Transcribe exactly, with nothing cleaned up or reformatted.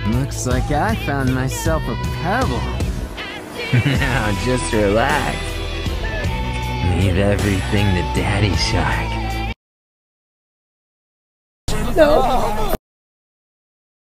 Looks like I found myself a pebble. Now just relax. Leave everything to Daddy Shark. No!